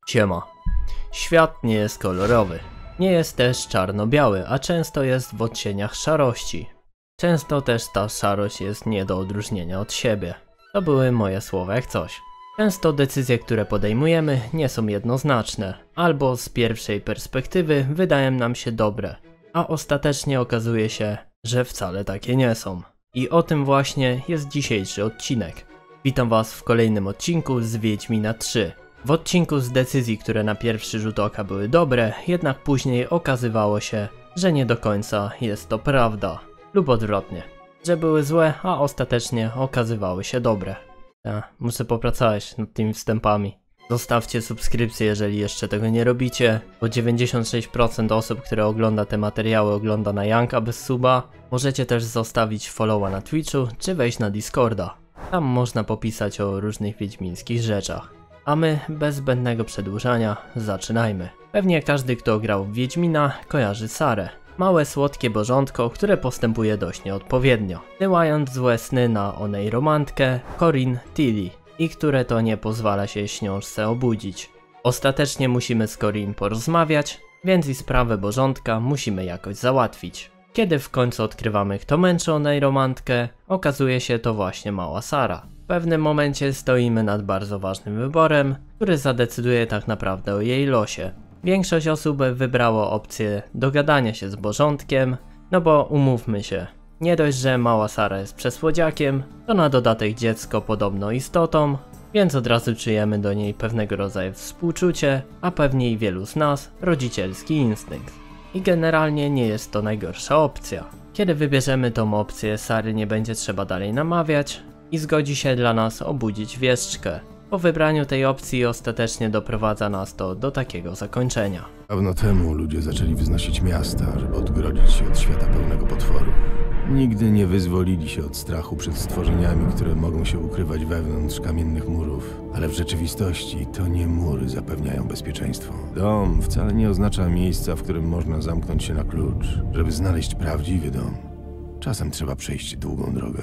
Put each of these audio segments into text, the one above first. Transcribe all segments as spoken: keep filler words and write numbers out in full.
Siema. Świat nie jest kolorowy. Nie jest też czarno-biały, a często jest w odcieniach szarości. Często też ta szarość jest nie do odróżnienia od siebie. To były moje słowa jak coś. Często decyzje, które podejmujemy, nie są jednoznaczne, albo z pierwszej perspektywy wydają nam się dobre, a ostatecznie okazuje się, że wcale takie nie są. I o tym właśnie jest dzisiejszy odcinek. Witam was w kolejnym odcinku z Wiedźmina trzy. W odcinku z decyzji, które na pierwszy rzut oka były dobre, jednak później okazywało się, że nie do końca jest to prawda. Lub odwrotnie, że były złe, a ostatecznie okazywały się dobre. Ja, muszę popracować nad tymi wstępami. Zostawcie subskrypcję, jeżeli jeszcze tego nie robicie, bo dziewięćdziesiąt sześć procent osób, które ogląda te materiały, ogląda na Janka bez suba. Możecie też zostawić followa na Twitchu, czy wejść na Discorda. Tam można popisać o różnych wiedźmińskich rzeczach. A my, bez zbędnego przedłużania, zaczynajmy. Pewnie każdy, kto grał w Wiedźmina, kojarzy Sarę. Małe, słodkie bożątko, które postępuje dość nieodpowiednio, wysyłając złe sny na onejromantkę Corinne Tilly i które to nie pozwala się śniążce obudzić. Ostatecznie musimy z Corinne porozmawiać, więc i sprawę bożątka musimy jakoś załatwić. Kiedy w końcu odkrywamy, kto męczy onejromantkę, okazuje się to właśnie mała Sara. W pewnym momencie stoimy nad bardzo ważnym wyborem, który zadecyduje tak naprawdę o jej losie. Większość osób wybrało opcję dogadania się z bożątkiem, no bo umówmy się, nie dość, że mała Sara jest przesłodziakiem, to na dodatek dziecko podobno istotą, więc od razu czujemy do niej pewnego rodzaju współczucie, a pewnie i wielu z nas rodzicielski instynkt. I generalnie nie jest to najgorsza opcja. Kiedy wybierzemy tą opcję, Sary nie będzie trzeba dalej namawiać i zgodzi się dla nas obudzić wieszczkę. Po wybraniu tej opcji ostatecznie doprowadza nas to do takiego zakończenia. Dawno temu ludzie zaczęli wznosić miasta, żeby odgrodzić się od świata pełnego potworów. Nigdy nie wyzwolili się od strachu przed stworzeniami, które mogą się ukrywać wewnątrz kamiennych murów. Ale w rzeczywistości to nie mury zapewniają bezpieczeństwo. Dom wcale nie oznacza miejsca, w którym można zamknąć się na klucz. Żeby znaleźć prawdziwy dom, czasem trzeba przejść długą drogę.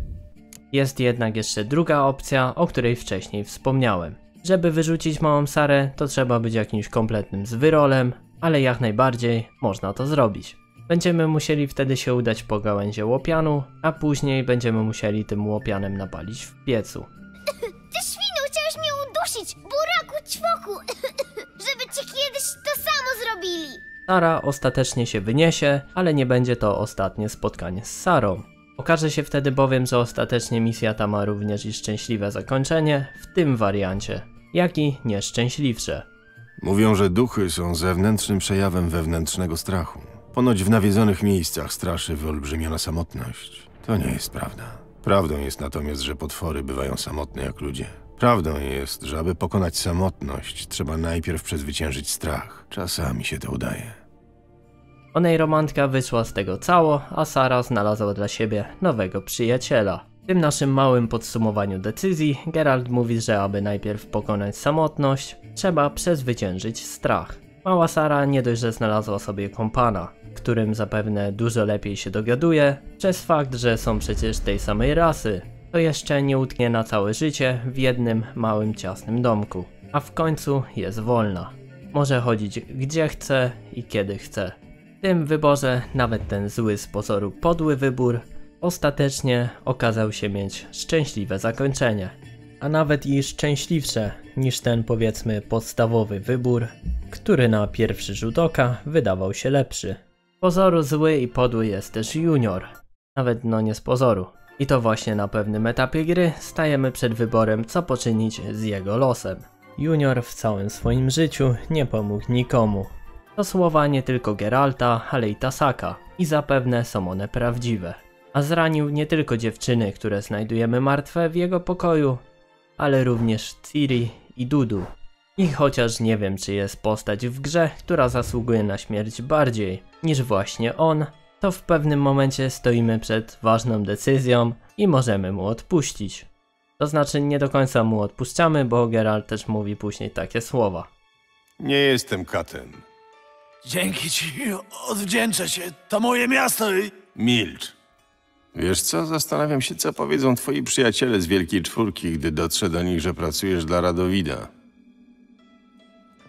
Jest jednak jeszcze druga opcja, o której wcześniej wspomniałem. Żeby wyrzucić małą Sarę, to trzeba być jakimś kompletnym zwyrolem, ale jak najbardziej można to zrobić. Będziemy musieli wtedy się udać po gałęzie łopianu, a później będziemy musieli tym łopianem napalić w piecu. Ty świnu, chciałeś mnie udusić, buraku, ćwoku, żeby ci kiedyś to samo zrobili. Sara ostatecznie się wyniesie, ale nie będzie to ostatnie spotkanie z Sarą. Okaże się wtedy bowiem, że ostatecznie misja ta ma również i szczęśliwe zakończenie w tym wariancie, jak i nieszczęśliwsze. Mówią, że duchy są zewnętrznym przejawem wewnętrznego strachu. Ponoć w nawiedzonych miejscach straszy wyolbrzymiona samotność. To nie jest prawda. Prawdą jest natomiast, że potwory bywają samotne jak ludzie. Prawdą jest, że aby pokonać samotność, trzeba najpierw przezwyciężyć strach. Czasami się to udaje. Onejromantka wyszła z tego cało, a Sara znalazła dla siebie nowego przyjaciela. W tym naszym małym podsumowaniu decyzji Geralt mówi, że aby najpierw pokonać samotność, trzeba przezwyciężyć strach. Mała Sara nie dość, że znalazła sobie kompana, którym zapewne dużo lepiej się dogaduje, przez fakt, że są przecież tej samej rasy, to jeszcze nie utknie na całe życie w jednym małym ciasnym domku, a w końcu jest wolna. Może chodzić gdzie chce i kiedy chce. W tym wyborze nawet ten zły z pozoru podły wybór ostatecznie okazał się mieć szczęśliwe zakończenie. A nawet i szczęśliwsze niż ten, powiedzmy, podstawowy wybór, który na pierwszy rzut oka wydawał się lepszy. Z pozoru zły i podły jest też Junior. Nawet no nie z pozoru. I to właśnie na pewnym etapie gry stajemy przed wyborem, co poczynić z jego losem. Junior w całym swoim życiu nie pomógł nikomu. To słowa nie tylko Geralta, ale i Tasaka. I zapewne są one prawdziwe. A zranił nie tylko dziewczyny, które znajdujemy martwe w jego pokoju, ale również Ciri i Dudu. I chociaż nie wiem, czy jest postać w grze, która zasługuje na śmierć bardziej niż właśnie on, to w pewnym momencie stoimy przed ważną decyzją i możemy mu odpuścić. To znaczy nie do końca mu odpuszczamy, bo Geralt też mówi później takie słowa. Nie jestem katem. Dzięki ci, odwdzięczę się, to moje miasto i... Milcz. Wiesz co, zastanawiam się, co powiedzą twoi przyjaciele z Wielkiej Czwórki, gdy dotrze do nich, że pracujesz dla Radowida.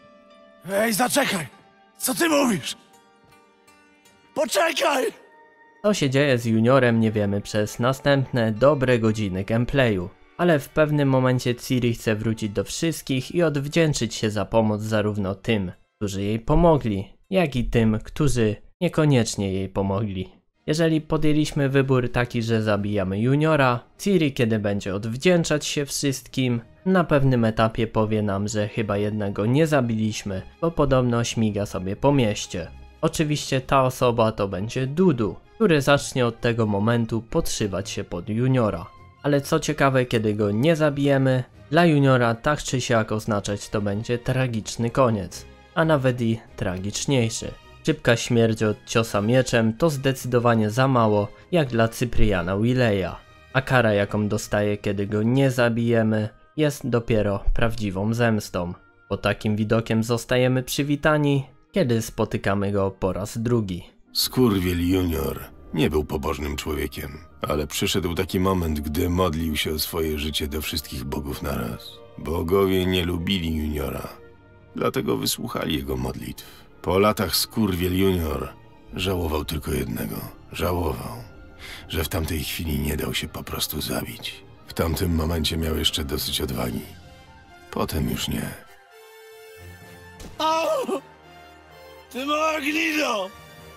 Ej, zaczekaj! Co ty mówisz? Poczekaj! Co się dzieje z Juniorem nie wiemy przez następne dobre godziny gameplayu. Ale w pewnym momencie Ciri chce wrócić do wszystkich i odwdzięczyć się za pomoc zarówno tym, którzy jej pomogli, jak i tym, którzy niekoniecznie jej pomogli. Jeżeli podjęliśmy wybór taki, że zabijamy Juniora, Ciri, kiedy będzie odwdzięczać się wszystkim, na pewnym etapie powie nam, że chyba jednego nie zabiliśmy, bo podobno śmiga sobie po mieście. Oczywiście ta osoba to będzie Dudu, który zacznie od tego momentu podszywać się pod Juniora. Ale co ciekawe, kiedy go nie zabijemy, dla Juniora tak czy siak oznaczać to będzie tragiczny koniec, a nawet i tragiczniejszy. Szybka śmierć od ciosa mieczem to zdecydowanie za mało jak dla Cypriana Willeya, a kara jaką dostaje, kiedy go nie zabijemy, jest dopiero prawdziwą zemstą. Po takim widokiem zostajemy przywitani, kiedy spotykamy go po raz drugi. Skurwiel Junior nie był pobożnym człowiekiem, ale przyszedł taki moment, gdy modlił się o swoje życie do wszystkich bogów naraz. Bogowie nie lubili Juniora, dlatego wysłuchali jego modlitw. Po latach Skurwiel Junior żałował tylko jednego. Żałował, że w tamtej chwili nie dał się po prostu zabić. W tamtym momencie miał jeszcze dosyć odwagi. Potem już nie. Au! Ty mała gnido!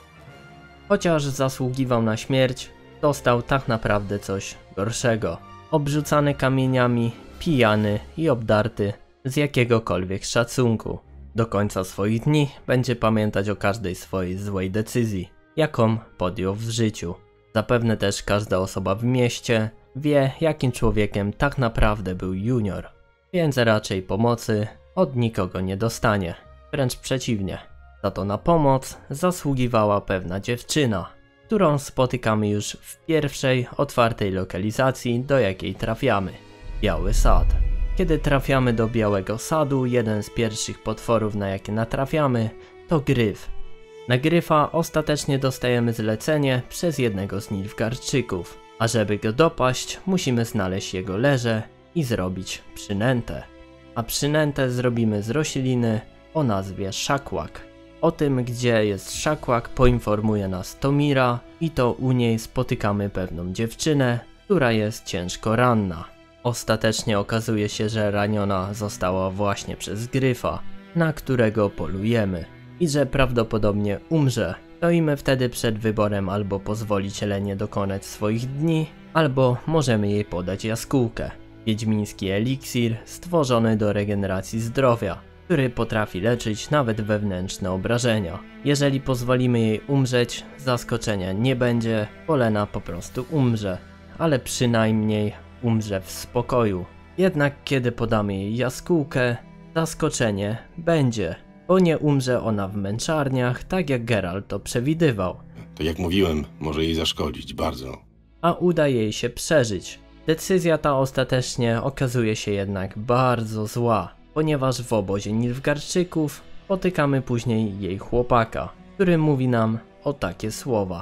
Chociaż zasługiwał na śmierć, dostał tak naprawdę coś gorszego. Obrzucany kamieniami, pijany i obdarty z jakiegokolwiek szacunku. Do końca swoich dni będzie pamiętać o każdej swojej złej decyzji, jaką podjął w życiu. Zapewne też każda osoba w mieście wie, jakim człowiekiem tak naprawdę był Junior, więc raczej pomocy od nikogo nie dostanie. Wręcz przeciwnie, za to na pomoc zasługiwała pewna dziewczyna, którą spotykamy już w pierwszej otwartej lokalizacji, do jakiej trafiamy. Biały Sad. Kiedy trafiamy do Białego Sadu, jeden z pierwszych potworów, na jakie natrafiamy, to gryf. Na gryfa ostatecznie dostajemy zlecenie przez jednego z Nilfgaardczyków, a żeby go dopaść, musimy znaleźć jego leże i zrobić przynętę. A przynętę zrobimy z rośliny o nazwie szakłak. O tym, gdzie jest szakłak, poinformuje nas Tomira i to u niej spotykamy pewną dziewczynę, która jest ciężko ranna. Ostatecznie okazuje się, że raniona została właśnie przez gryfa, na którego polujemy i że prawdopodobnie umrze. Stoimy wtedy przed wyborem albo pozwolić Lenie dokonać swoich dni, albo możemy jej podać jaskółkę. Wiedźmiński eliksir stworzony do regeneracji zdrowia, który potrafi leczyć nawet wewnętrzne obrażenia. Jeżeli pozwolimy jej umrzeć, zaskoczenia nie będzie, bo Lena po prostu umrze, ale przynajmniej umrze w spokoju. Jednak kiedy podamy jej jaskółkę, zaskoczenie będzie, bo nie umrze ona w męczarniach, tak jak Geralt to przewidywał. Tak jak mówiłem, może jej zaszkodzić bardzo. A uda jej się przeżyć. Decyzja ta ostatecznie okazuje się jednak bardzo zła, ponieważ w obozie Nilfgaardczyków spotykamy później jej chłopaka, który mówi nam o takie słowa.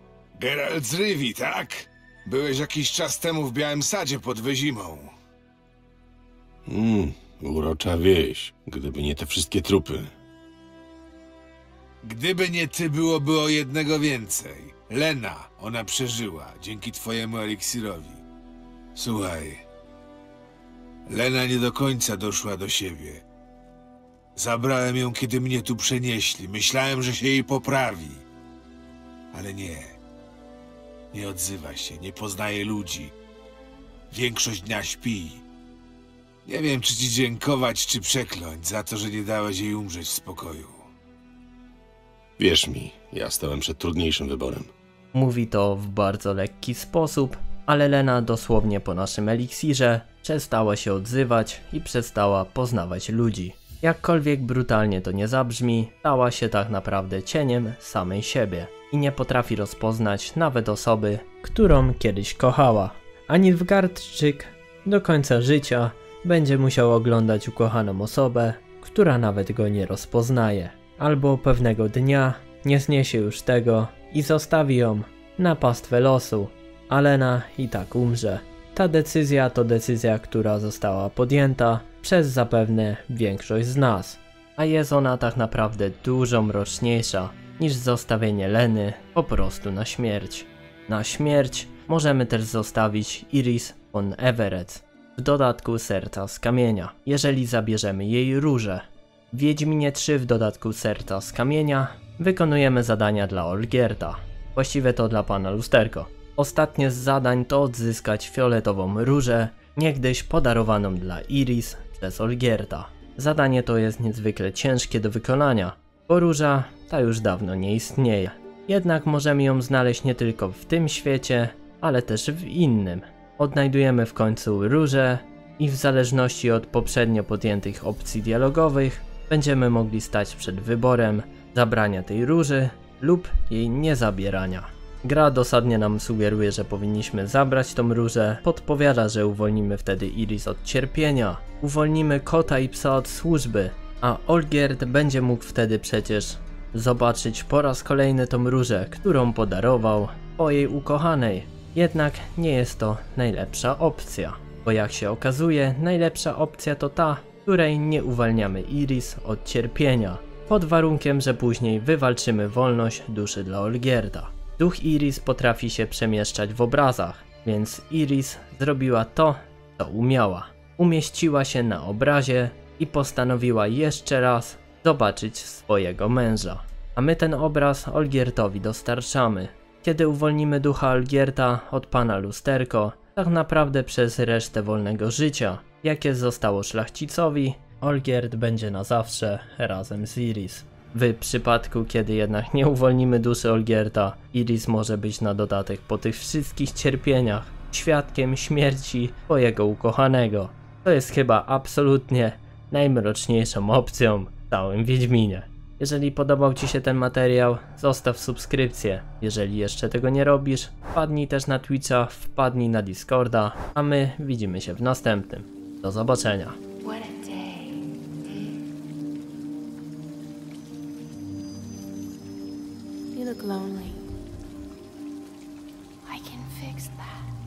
Geralt z Rivi, tak? Byłeś jakiś czas temu w Białym Sadzie pod Wyzimą. Mmm, urocza wieś, gdyby nie te wszystkie trupy. Gdyby nie ty, byłoby o jednego więcej. Lena, ona przeżyła, dzięki twojemu eliksirowi. Słuchaj, Lena nie do końca doszła do siebie. Zabrałem ją, kiedy mnie tu przenieśli. Myślałem, że się jej poprawi. Ale nie. Nie odzywa się, nie poznaje ludzi. Większość dnia śpi. Nie wiem, czy ci dziękować, czy przekląć za to, że nie dałeś jej umrzeć w spokoju. Wierz mi, ja stałem przed trudniejszym wyborem. Mówi to w bardzo lekki sposób, ale Lena dosłownie po naszym eliksirze przestała się odzywać i przestała poznawać ludzi. Jakkolwiek brutalnie to nie zabrzmi, stała się tak naprawdę cieniem samej siebie i nie potrafi rozpoznać nawet osoby, którą kiedyś kochała. A Nilfgaardczyk do końca życia będzie musiał oglądać ukochaną osobę, która nawet go nie rozpoznaje. Albo pewnego dnia nie zniesie już tego i zostawi ją na pastwę losu, a Lena i tak umrze. Ta decyzja to decyzja, która została podjęta przez zapewne większość z nas. a jest ona tak naprawdę dużo mroczniejsza niż zostawienie Leny po prostu na śmierć. Na śmierć możemy też zostawić Iris von Everett, w dodatku Serca z Kamienia, jeżeli zabierzemy jej róże. W Wiedźminie trzy w dodatku Serca z Kamienia wykonujemy zadania dla Olgierda, właściwie to dla pana Lusterko. Ostatnie z zadań to odzyskać fioletową różę, niegdyś podarowaną dla Iris przez Olgierda. Zadanie to jest niezwykle ciężkie do wykonania, bo róża ta już dawno nie istnieje. Jednak możemy ją znaleźć nie tylko w tym świecie, ale też w innym. Odnajdujemy w końcu różę i w zależności od poprzednio podjętych opcji dialogowych będziemy mogli stać przed wyborem zabrania tej róży lub jej niezabierania. Gra dosadnie nam sugeruje, że powinniśmy zabrać tą różę, podpowiada, że uwolnimy wtedy Iris od cierpienia, uwolnimy kota i psa od służby, a Olgierd będzie mógł wtedy przecież zobaczyć po raz kolejny tą różę, którą podarował swojej ukochanej. Jednak nie jest to najlepsza opcja, bo jak się okazuje, najlepsza opcja to ta, w której nie uwalniamy Iris od cierpienia, pod warunkiem, że później wywalczymy wolność duszy dla Olgierda. Duch Iris potrafi się przemieszczać w obrazach, więc Iris zrobiła to, co umiała. Umieściła się na obrazie i postanowiła jeszcze raz zobaczyć swojego męża. A my ten obraz Olgierdowi dostarczamy. Kiedy uwolnimy ducha Olgierda od pana Lusterko, tak naprawdę przez resztę wolnego życia, jakie zostało szlachcicowi, Olgierd będzie na zawsze razem z Iris. W przypadku, kiedy jednak nie uwolnimy duszy Olgierda, Iris może być na dodatek po tych wszystkich cierpieniach świadkiem śmierci swojego ukochanego. To jest chyba absolutnie najmroczniejszą opcją w całym Wiedźminie. Jeżeli podobał ci się ten materiał, zostaw subskrypcję. Jeżeli jeszcze tego nie robisz, wpadnij też na Twitcha, wpadnij na Discorda, a my widzimy się w następnym. Do zobaczenia. What a day. You look lonely. I can fix that.